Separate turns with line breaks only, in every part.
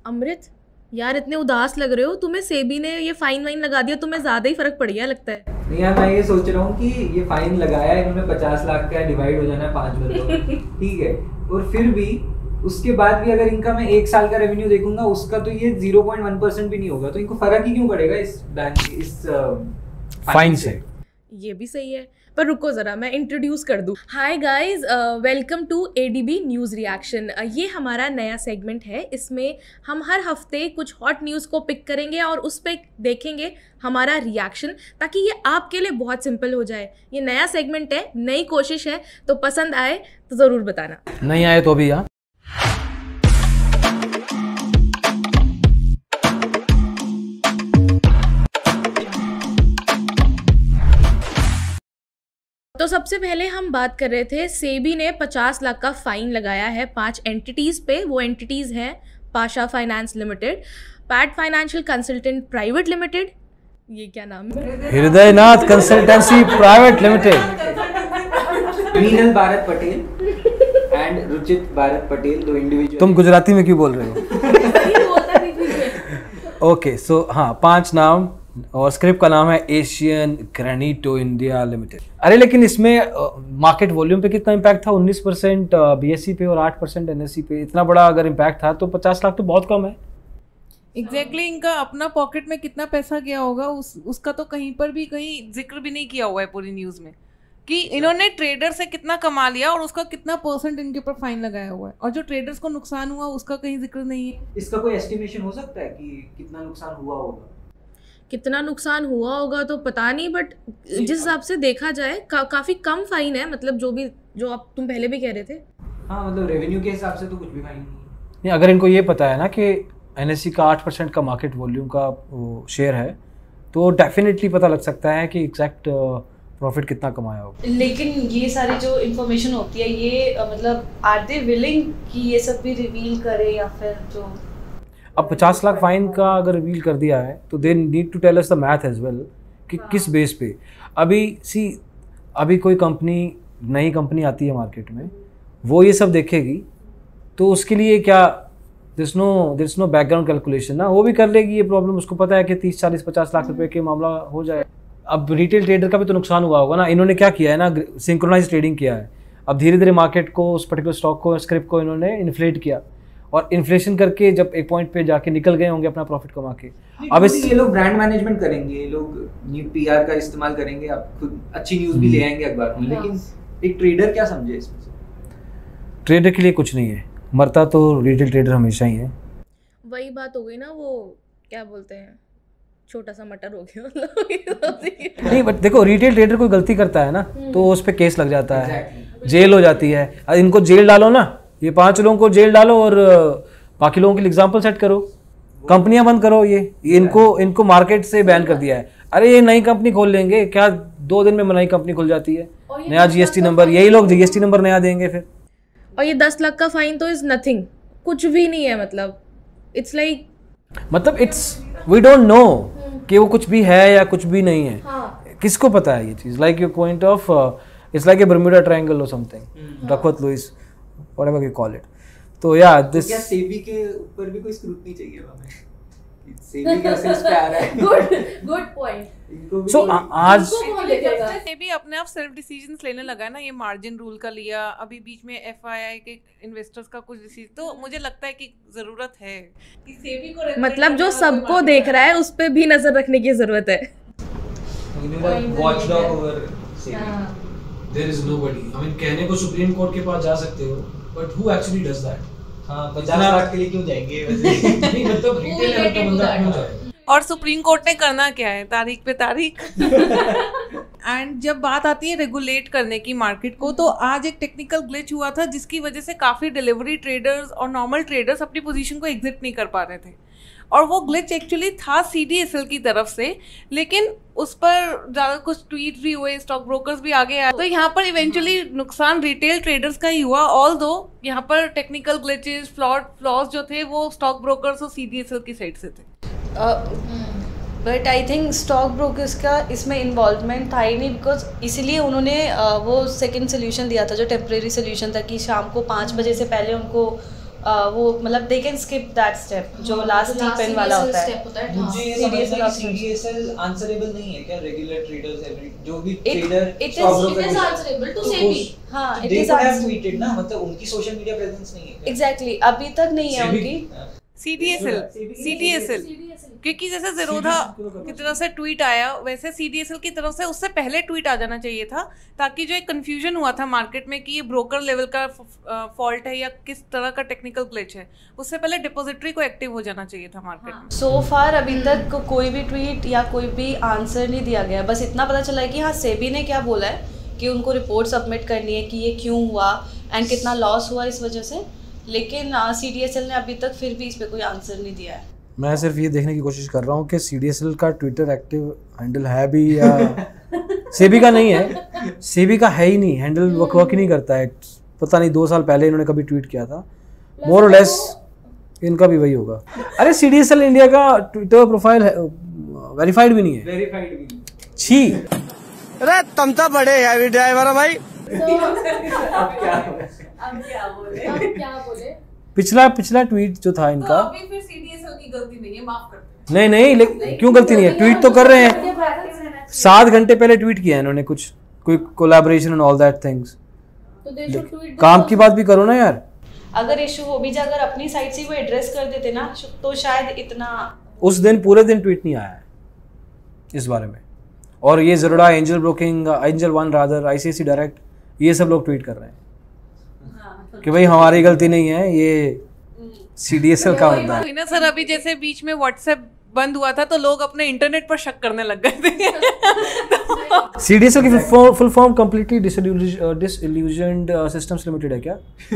अमृत, यार इतने उदास लग रहे हो। तुम्हें सेबी ने ये फाइन वाइन लगा दिया, तुम्हें ज्यादा ही फर्क पड़ गया लगता है।
नहीं यार, मैं ये सोच रहा हूँ कि ये फाइन लगाया है इन्होंने 50 लाख का, डिवाइड हो जाना है 5 बंदों में, ठीक है, और फिर भी उसके बाद भी अगर इनका मैं 1 साल का रेवेन्यू देखूंगा उसका तो ये 0.1% भी नहीं होगा, तो इनको फर्क ही क्यों पड़ेगा इस
फाइन से।
ये भी सही है, पर रुको ज़रा मैं इंट्रोड्यूस कर दूँ। Hi guys, welcome to ADB news reaction. ये हमारा नया सेगमेंट है। इसमें हम हर हफ्ते कुछ हॉट न्यूज़ को पिक करेंगे और उस पर देखेंगे हमारा रिएक्शन, ताकि ये आपके लिए बहुत सिंपल हो जाए। ये नया सेगमेंट है, नई कोशिश है, तो पसंद आए तो ज़रूर बताना,
नहीं आए तो भी यार।
तो सबसे पहले हम बात कर रहे थे, सेबी ने 50 लाख का फाइन लगाया है 5 एंटिटीज़ पे। वो एंटिटीज़ हैं Pasha finance limited, Pat financial consultant private limited, ये क्या नाम है,
Hridaynath consultancy private limited,
Meenal Bharat Patel and Ruchit Bharat Patel, दो इंडिविजुअल।
तुम गुजराती में क्यों बोल रहे हो? ओके, सो हाँ, 5 नाम और स्क्रिप्ट का नाम है एशियन ग्रेनिटो इंडिया लिमिटेड। अरे लेकिन इसमें मार्केट वॉल्यूम पे कितना इम्पैक्ट था? 19% बीएसई पे और 8% एनएसई पे। इतना बड़ा अगर इम्पैक्ट था तो 50 लाख तो बहुत कम है।
एग्जैक्टली इनका अपना पॉकेट में कितना पैसा गया होगा उसका तो कहीं पर भी कहीं जिक्र भी नहीं किया हुआ है पूरी न्यूज में, कि इन्होंने ट्रेडर से कितना कमा लिया और उसका कितना % इनके ऊपर फाइन लगाया हुआ है, और जो ट्रेडर्स को नुकसान हुआ उसका कहीं जिक्र नहीं है।
इसका कोई एस्टिमेशन हो सकता है कि कितना नुकसान हुआ होगा?
कितना नुकसान हुआ होगा तो पता नहीं, बट जिस हिसाब से देखा जाए काफ़ी कम फाइन है। मतलब जो आप तुम पहले भी कह रहे थे।
हाँ, मतलब रेवेन्यू के हिसाब से तो कुछ भी फाइन नहीं है।
अगर इनको ये पता है ना कि एनएससी का 8% का मार्केट वॉल्यूम का शेयर है, तो डेफिनेटली पता लग सकता है कि एग्जैक्ट प्रॉफिट कितना कमाया होगा।
लेकिन ये सारी जो इन्फॉर्मेशन होती है, ये मतलब आर दे विलिंग कि ये सब भी रिवील करे, या फिर जो
अब 50 लाख फाइन का अगर रिवील कर दिया है तो they need to tell us the math as well कि किस बेस पे। अभी कोई कंपनी, नई कंपनी आती है मार्केट में, वो ये सब देखेगी तो उसके लिए क्या there is no background calculation ना, वो भी कर लेगी ये प्रॉब्लम। उसको पता है कि 30, 40, 50 लाख रुपए के मामला हो जाए। अब रिटेल ट्रेडर का भी तो नुकसान हुआ होगा ना। इन्होंने क्या किया है ना, सिंक्रोनाइज ट्रेडिंग किया है। अब धीरे धीरे मार्केट को, उस पर्टिकुलर स्टॉक को, स्क्रिप्ट को इन्होंने इन्फ्लेट किया, और इन्फ्लेशन करके जब एक पॉइंट पे जाके निकल गए होंगे अपना प्रॉफिट कमा के।
अब ये लोग ब्रांड मैनेजमेंट करेंगे, ये लोग न्यू पीआर का इस्तेमाल करेंगे, आप खुद अच्छी न्यूज़ भी ले आएंगे अखबार में, लेकिन एक ट्रेडर क्या समझे इसमें से?
ट्रेडर के लिए कुछ नहीं है, मरता तो रिटेल ट्रेडर हमेशा ही है।
वही बात हो गई ना, वो क्या बोलते हैं, छोटा सा मटर हो गया।
नहीं, बट देखो, रिटेल ट्रेडर कोई गलती करता है ना तो उस पर केस लग जाता है, जेल हो जाती है। इनको जेल डालो ना, ये 5 लोगों को जेल डालो और बाकी लोगों के लिए एग्जाम्पल सेट करो, कंपनियां बंद करो। ये इनको मार्केट से बैन कर दिया है। अरे ये नई कंपनी खोल लेंगे क्या, 2 दिन में नई कंपनी खुल जाती है, नया जीएसटी नंबर, यही लोग जीएसटी नंबर नया देंगे फिर।
और ये 10 लाख का फाइन तो इज नथिंग, कुछ भी नहीं है। मतलब
इट्स वी डोंट नो कि वो कुछ भी है या कुछ भी नहीं है।
हाँ।
किसको पता है ये चीज? Like your point of it's like a Bermuda triangle और something, Duckworth Lewis, whatever you call it. तो या दिस,
क्या सेबी के ऊपर भी कोई स्क्रूटनी चाहिए हमें? सेबी कैसे इस पे आ रहा है?
Good point.
सो आज
सेबी अपने आप सेल्फ डिसीजंस लेने लगा है ना, ये मार्जिन रूल का लिया, अभी बीच में एफआईआई के इन्वेस्टर्स का कुछ डिसीजन, तो मुझे लगता है कि जरूरत है कि सेबी को,
मतलब जो सबको देख रहा है उस पे भी नजर रखने की जरूरत है।
Watchdog over SEBI, there is nobody. I mean, कहने को सुप्रीम कोर्ट के पास जा सकते हो, but who actually does that?
हाँ, 50 लाख के लिए क्यों जाएंगे वैसे?
नहीं, मतलब रिटेल लेवल का बंदा क्यों जाए?
और सुप्रीम कोर्ट ने करना क्या है, तारीख पे तारीख। एंड जब बात आती है रेगुलेट करने की मार्केट को, तो आज एक टेक्निकल ग्लिच हुआ था जिसकी वजह से काफ़ी डिलीवरी ट्रेडर्स और नॉर्मल ट्रेडर्स अपनी पोजीशन को एग्जिट नहीं कर पा रहे थे, और वो ग्लिच एक्चुअली था CDSL की तरफ से, लेकिन उस पर ज़्यादा कुछ ट्वीट भी हुए, स्टॉक ब्रोकर्स भी आगे आए, तो यहाँ पर इवेंचुअली नुकसान रिटेल ट्रेडर्स का ही हुआ। ऑल दो यहाँ पर टेक्निकल ग्लिचेस, फ्लॉज जो थे वो स्टॉक ब्रोकर्स और CDSL की साइड से थे।
But I think stock brokers का इसमें इन्वॉल्वमेंट था ही नहीं, बिकॉज इसीलिए उन्होंने वो सेकंड सोल्यूशन दिया था जो टेम्प्रेरी सोल्यूशन था, कि शाम को 5 बजे से पहले उनको वो मतलब they can skip that step जो लास्ट टीपिन वाला होता है।
मुझे ये समझना है CDSL आंसरेबल नहीं है क्या रेगुलर ट्रेडर्स एवरी जो भी trader
it is answerable to SEBI. हां इट इज
ट्वीटेड ना, मतलब उनकी सोशल मीडिया प्रेजेंस नहीं है।
एग्जैक्टली अभी तक नहीं है उनकी
CDSL क्योंकि जैसे जेरोधा की तरफ से ट्वीट आया वैसे CDSL की तरफ से उससे पहले ट्वीट आ जाना चाहिए था, ताकि जो एक कंफ्यूजन हुआ था मार्केट में कि ये ब्रोकर लेवल का फॉल्ट है या किस तरह का टेक्निकल ग्लिच है, उससे पहले डिपॉजिटरी को एक्टिव हो जाना चाहिए था मार्केट में।
सो फार अभी तक कोई भी ट्वीट या कोई भी आंसर नहीं दिया गया, बस इतना पता चला है कि हाँ सेबी ने क्या बोला है कि उनको रिपोर्ट सबमिट करनी है कि ये क्यों हुआ एंड कितना लॉस हुआ इस वजह से, लेकिन CDSL ने अभी तक फिर भी इस पे कोई आंसर नहीं दिया है।
मैं सिर्फ ये देखने की कोशिश कर रहा हूँ कि CDSL का ट्विटर एक्टिव हैंडल है भी या सेबी का नहीं है। सेबी का है ही नहीं, हैंडल वर्क ही नहीं करता है। पता नहीं 2 साल पहले इन्होंने कभी ट्वीट किया था, मोर और लेस इनका भी वही होगा। अरे CDSL इंडिया का ट्विटर प्रोफाइल वेरीफाइड भी नहीं है।
वेरीफाइड भी नहीं।
छी,
अरे तुम तो बड़े हैवी ड्राइवर हो भाई।
अब
क्या बोले?
पिछला ट्वीट जो था इनका,
अभी फिर CDSL की गलती नहीं है, माफ कर दो।
नहीं लेकिन क्यों गलती नहीं है, ट्वीट तो कर रहे हैं। 7 घंटे पहले ट्वीट किया है इन्होंने कुछ कोई collaboration and all that things. काम की बात भी करो ना यार।
अगर इशू हो भी जाए, अगर अपनी साइड से वो एड्रेस कर देते ना तो शायद इतना
उस दिन पूरे दिन ट्वीट नहीं आया है इस बारे में। और ये ज़रूरा Angel Broking, Angel One rather, ICICI Direct, ये सब लोग ट्वीट कर रहे हैं कि भाई हमारी गलती नहीं है, ये CDSL का होता है
ना सर। अभी जैसे बीच में WhatsApp बंद हुआ था तो लोग अपने इंटरनेट पर शक करने लग गए थे।
CDSL की full form completely disillusioned systems limited है क्या?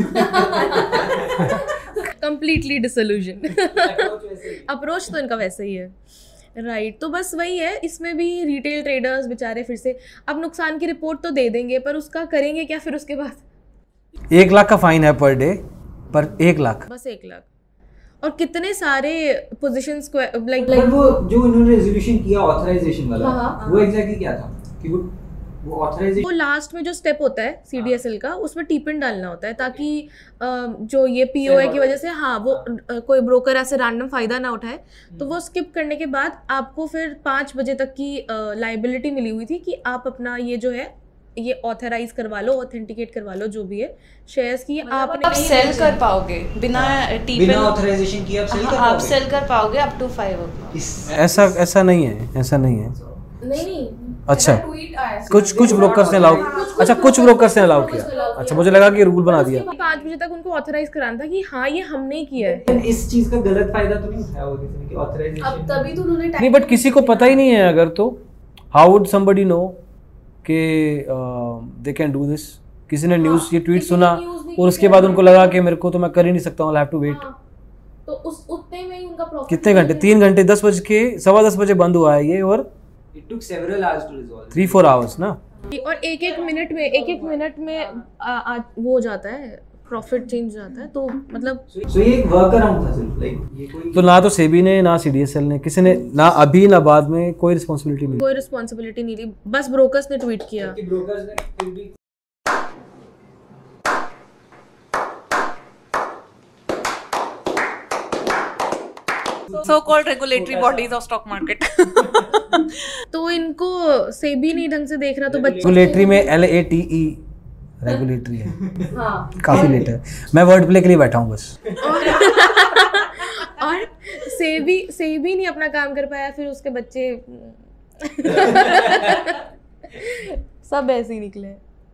Completely disillusion. अप्रोच तो इनका वैसे ही है, राइट। तो बस वही है, इसमें भी रिटेल ट्रेडर्स बेचारे फिर से अब नुकसान की रिपोर्ट तो दे देंगे, पर उसका करेंगे क्या फिर उसके बाद?
1 लाख का फाइन है पर डे, पर 1 लाख,
बस 1 लाख। और कितने सारे पोजीशंस को लाइक
वो जो इन्होंने रेजोल्यूशन किया ऑथराइजेशन वाला, वो एग्जैक्टली क्या था कि वो ऑथराइजेशन,
वो लास्ट में जो स्टेप होता है CDSL का, उसमें टीपिन डालना होता है ताकि जो ये POA की वजह से वो कोई ब्रोकर ऐसे रैंडम फ़ायदा ना उठाए। तो वो स्किप करने के बाद आपको फिर 5 बजे तक की लाइबिलिटी मिली हुई थी कि आप अपना ये जो है ये ऑथराइज करवा लो, ऑथेंटिकेट करवा लो जो भी है शेयर्स की।
आप सेल कर पाओगे बिना
बिना ऑथराइजेशन किए आप सेल कर पाओगे
अप टू 5।
ऐसा नहीं है, ऐसा नहीं है।
नहीं
अच्छा, कुछ ब्रोकर्स ने अलाउ, अच्छा कुछ ब्रोकर्स ने अलाउ किया। अच्छा, मुझे लगा कि रूल बना दिया।
5 बजे तक उनको ऑथराइज कराना था कि हाँ ये हमने किया है।
इस चीज का गलत फायदा तो नहीं उठाया होगा किसी ने कि ऑथराइजेशन,
अब तभी तो उन्होंने
नहीं, बट किसी को पता ही नहीं है अगर, तो हाउ वुड समबडी नो कि दे कैन डू दिस। किसी ने न्यूज़ ये ट्वीट सुना और उसके बाद उनको लगा कि मेरे को तो मैं कर ही नहीं सकता हूँ, आई हैव टू वेट।
तो उस उतने में ही उनका प्रॉफिट
कितने घंटे, 3 घंटे, 10 बज के 10:15 बजे बंद हुआ है ये, और
it took several hours to resolve,
3-4 hours ना।
और एक मिनट में वो हो जाता है, प्रॉफिट चेंज जाता है। तो मतलब
सो ये एक वर्क अराउंड था सिर्फ, लाइक ये कोई
तो ना तो सेबी ने ना CDSL ने, किसी ने ना अभी ना बाद में कोई रिस्पॉन्सिबिलिटी नहीं,
कोई रिस्पॉन्सिबिलिटी नहीं ली, बस ब्रोकर्स ने ट्वीट किया।
ब्रोकर्स ने फिर भी
so called regulatory bodies of stock market।
तो इनको सेबी नहीं ढंग से देख रहा तो बच्चे
रेगुलेटरी में LATE रेगुलेटरी है। काफी लेट है, मैं वर्ड प्ले के लिए बैठा हूँ बस।
और सेबी नहीं अपना काम कर पाया, फिर उसके बच्चे सब ऐसे ही निकले।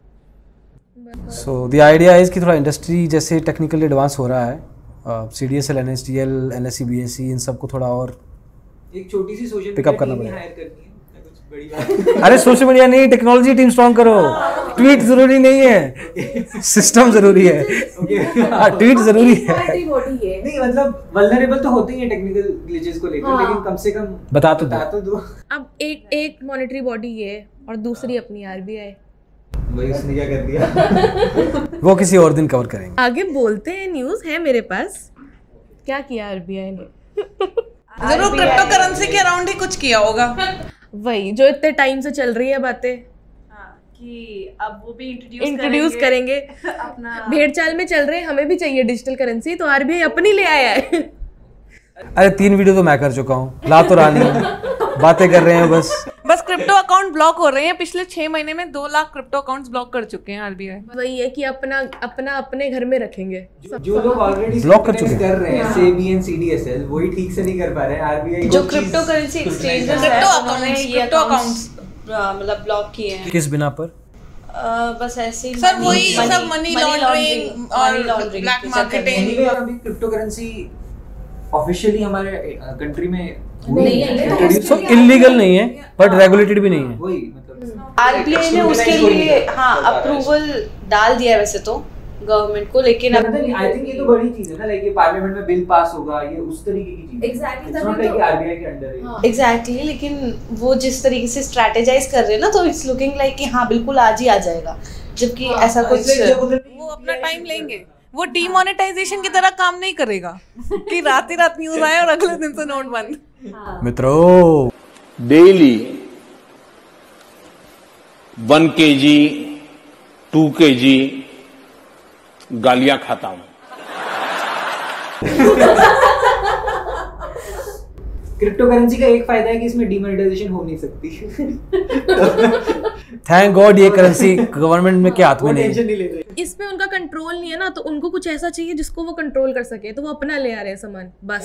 सो द आइडिया इज कि थोड़ा इंडस्ट्री जैसे टेक्निकली एडवांस हो रहा है, CDSL, NSDL, NSE, BSE इन सबको थोड़ा और
एक छोटी सी सोशल
पिकअप करना पड़ेगा।
हायर करनी है, कुछ बड़ी बात।
अरे सोशल मीडिया नहीं, टेक्नोलॉजी टीम स्ट्रॉन्ग करो। ट्वीट जरूरी नहीं है, सिस्टम जरूरी है। ट्वीट जरूरी है।
नहीं मतलब वल्नरेबल तो होते ही हैं टेक्निकल ग्लिचेस को लेकर, लेकिन कम से कम
बता तो
दो।
अब एक मॉनेटरी बॉडी है और दूसरी अपनी RBI,
वही उसने क्या कर दिया
वो किसी और दिन कवर करेंगे।
आगे बोलते हैं, न्यूज़ है मेरे पास। क्या किया RBI ने?
जरूर क्रिप्टो करेंसी के अराउंड ही कुछ किया होगा।
वही जो इतने टाइम से चल रही है बातें।
कि अब वो भी
इंट्रोड्यूस करेंगे
अपना
भेड़ चाल में चल रहे हैं, हमें भी चाहिए डिजिटल करेंसी, तो आरबीआई अपनी ले आया है।
अरे 3 वीडियो तो मैं कर चुका हूँ, ला तो रानी बातें कर रहे हैं बस
क्रिप्टो अकाउंट ब्लॉक हो रहे हैं। पिछले 6 महीने में 2 लाख क्रिप्टो अकाउंट्स ब्लॉक कर चुके हैं आरबीआई।
वही है कि अपना अपना अपने घर में रखेंगे।
जो लोग ऑलरेडी
ब्लॉक कर चुके
कर रहे हैं सेबी एंड सीडीएसएल, वही ठीक से नहीं कर पा रहे हैं। आरबीआई
जो क्रिप्टो करेंसी एक्सचेंजेस है उन्होंने ये अकाउंट्स मतलब ब्लॉक किए हैं।
किस बिना पर?
बस ऐसे ही
सर वही सब मनी लॉन्ड्रिंग और ब्लैक मार्केटिंग।
एनीवे अभी क्रिप्टो करेंसी ऑफिशियली हमारे कंट्री में
नहीं है,
सो इलीगल नहीं है बट रेगुलेटेड भी नहीं है।
वही मतलब
आरबीआई ने उसके लिए अप्रूवल डाल दिया है वैसे तो गवर्नमेंट को, लेकिन अब
आई थिंक ये तो बड़ी चीज है ना, लाइक ये पार्लियामेंट में बिल पास होगा, ये उस तरीके की चीज है।
Exactly,
It's not
तभी
like
तो-
आरबीआई के अंडर है।
एग्जैक्टली लेकिन वो जिस तरीके से स्ट्रैटेजाइज कर रहे हैं ना, तो इट्स लुकिंग लाइक कि हाँ बिल्कुल आज ही आ जाएगा, जबकि ऐसा कुछ
वो अपना टाइम लेंगे। वो डीमोनेटाइजेशन की तरह काम नहीं करेगा कि रात ही रात न्यूज आए और अगले दिन से नोट बंद।
मित्रों
डेली 1 kg 2 kg गालियां खाता हूं।
क्रिप्टो करेंसी का एक फायदा है कि इसमें डिमोनेटाइजेशन हो नहीं सकती।
थैंक गॉड ये करेंसी गवर्नमेंट में के हाथ में नहीं
टेंशन
है।
नहीं ले रहे।
इसमें उनका कंट्रोल नहीं है ना, तो उनको कुछ ऐसा चाहिए जिसको वो कंट्रोल कर सके, तो वो अपना ले आ रहे हैं सामान बस।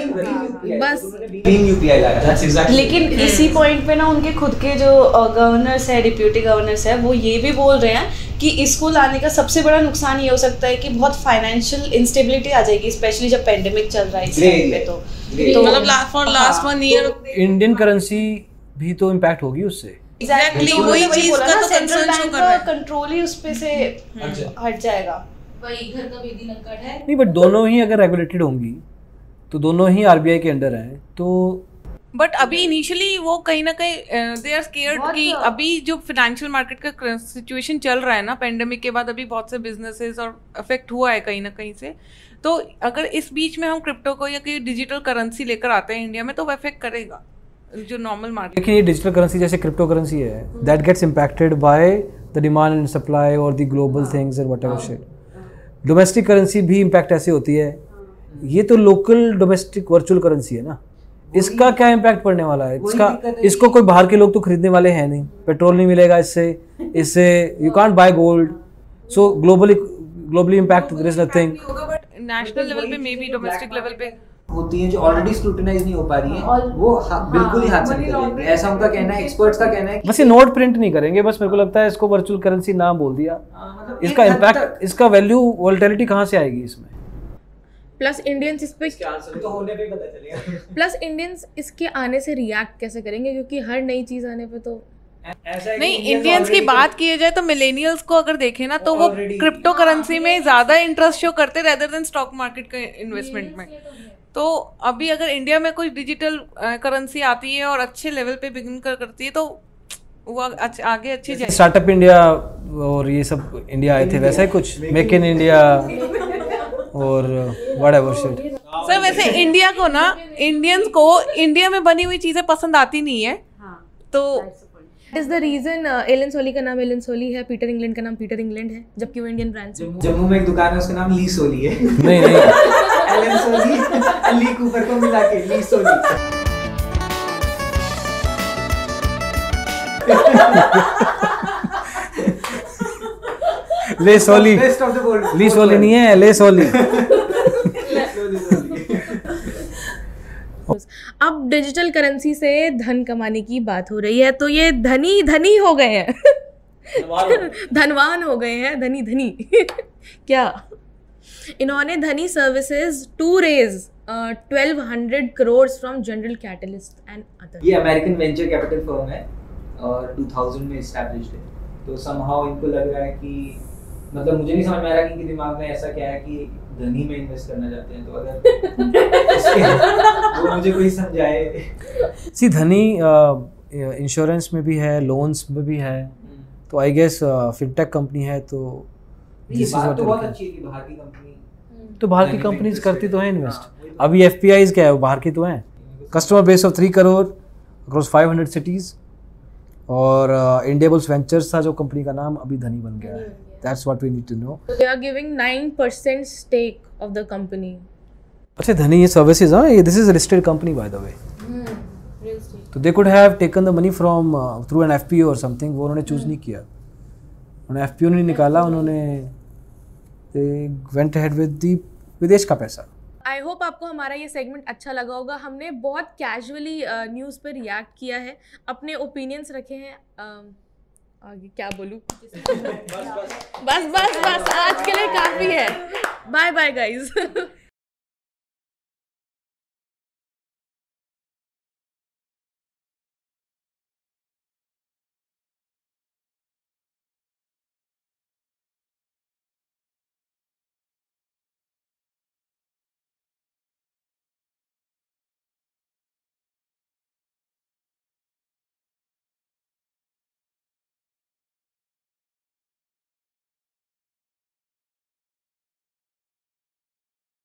बस।
भीम यूपीआई लाया।
That's exactly.
लेकिन इसी पॉइंट पे ना उनके खुद के जो गवर्नर्स है, डिप्यूटी गवर्नर्स है, वो ये भी बोल रहे हैं कि इसको लाने का सबसे बड़ा नुकसान ये हो सकता है कि बहुत फाइनेंशियल इंस्टेबिलिटी आ जाएगी, स्पेशली जब पेंडेमिक चल रहा है इस टाइम पे। तो
मतलब for last 1 year
Indian currency भी तो इम्पैक्ट होगी उससे।
एग्जैक्टली वही चीज
बोला
का
ना,
तो
सेंट्रल
कंसर्न शो
बैंक
कर रहा
का
है।
कंट्रोल ही उस पे से हट जाएगा।
वही घर का बेदी लंकट है।
नहीं बट दोनों ही अगर रेगुलेटेड होंगी तो दोनों ही आरबीआई के अंडर हैं, तो
बट अभी इनिशियली वो कहीं ना कहीं दे आर स्केयर्ड कि अभी जो फाइनेंशियल मार्केट का सिचुएशन चल रहा है ना पेंडेमिक के बाद, अभी बहुत से बिजनेसेस और अफेक्ट हुआ है कहीं ना कहीं से। तो अगर इस बीच में हम क्रिप्टो को या कोई डिजिटल करेंसी लेकर आते हैं इंडिया में, तो वो अफेक्ट करेगा जो नॉर्मल मार्केट।
लेकिन ये डिजिटल करेंसी जैसे क्रिप्टो करेंसी है that gets impacted by the demand and supply और the global things and whatever shit. Domestic currency भी इम्पैक्ट ऐसे होती है, ये तो लोकल डोमेस्टिक वर्चुअल करेंसी है ना, इसका क्या इम्पैक्ट पड़ने वाला है? इसको कोई बाहर के लोग तो खरीदने वाले हैं नहीं, पेट्रोल नहीं मिलेगा इससे you can't buy gold, so globally impact there is nothing.
But national level पे मे बी डोमेस्टिक लेवल पे
होती हैं जो ऑलरेडी स्क्रूटिनाइज नहीं हो पा रही हैं, वो बिल्कुल ही हाथ से निकल जाएंगे, ऐसा उनका कहना है। एक्सपर्ट्स का कहना है कि
बस ये नोट प्रिंट नहीं करेंगे, बस मेरे को लगता है इसको वर्चुअल करेंसी नाम बोल दिया, इसका इम्पैक्ट, इसका वैल्यू वोलेटिलिटी कहाँ से आएगी इसमें?
प्लस इंडियंस इस पे
तो होने पे पता चलेगा।
प्लस इंडियंस इसके आने से रिएक्ट कैसे करेंगे, क्योंकि हर नई चीज आने पे तो
नहीं, इंडियंस की बात की जाए तो मिलेनियल्स को अगर देखें ना, तो वो क्रिप्टो करेंसी में ज्यादा इंटरेस्ट शो करते रेदर देन स्टॉक मार्केट के इन्वेस्टमेंट में। तो अभी अगर इंडिया में कोई डिजिटल करेंसी आती है और अच्छे लेवल पे बिगिन करती है, तो वो आगे अच्छी जाएगी।
स्टार्टअप इंडिया और ये सब इंडिया आए थे वैसा ही कुछ, मेक इन इंडिया और व्हाटएवर शिट।
सर वैसे इंडिया को ना, इंडियंस को इंडिया में बनी हुई चीजें पसंद आती नहीं है, तो
is the reason Allen Solly का नाम एलन सोली है, पीटर इंग्लैंड का नाम पीटर इंग्लैंड है, जबकि वो इंडियन ब्रांड है।
जम्मू में एक दुकान है, उसका नाम ली सोली है।
नहीं
एलन सोली ली कूपर को मिला के ली सोली।
ले सोली,
Best of the world।
ली सोली नहीं है, ले सोली।
अब डिजिटल करेंसी से धन कमाने की बात हो रही है, तो ये धनी धनी हो गए हैं, धनवान हो गए हैं, धनी धनी क्या इन्होंने Dhani services to raise 1200 crore from General Catalyst and other.
ये अमेरिकन वेंचर कैपिटल फर्म है और 2000 में एस्टैब्लिश्ड है। तो समहाउ इनको लग रहा है कि, मतलब मुझे नहीं समझ में आ रहा कि इनके दिमाग में ऐसा क्या है कि धनी में इन्वेस्ट करना चाहते हैं। तो अगर वो मुझे कोई समझाए।
सी धनी इंश्योरेंस में भी है, लोन्स में भी है, तो आई गेस फिनटेक कंपनी है, तो
ये बात तो बहुत अच्छी है कि बाहर की कंपनी,
तो बाहर की कंपनीज करती तो है इन्वेस्ट। अभी एफपीआईज क्या है, वो बाहर की तो हैं। Customer base of 3 crore across 500 cities और इंडियाबुल्स वेंचर्स था जो कंपनी का नाम, अभी धनी बन गया है। That's what we need to know.
So they are giving 9% stake of the company.
अच्छा, धनी ये सर्विसेज, हाँ, ये this is listed company by the way. तो they could have taken the money from through an FPO और something, वो उन्होंने choose नहीं किया, उन्होंने एफपीओ नहीं निकाला, उन्होंने they went ahead with the विदेश का पैसा।
आई होप आपको हमारा ये सेगमेंट अच्छा लगा होगा। हमने बहुत कैजुअली न्यूज़ पर रिएक्ट किया है, अपने ओपिनियंस रखे हैं। आगे क्या बोलूँ? बस आज के लिए काफ़ी है। Bye bye guys.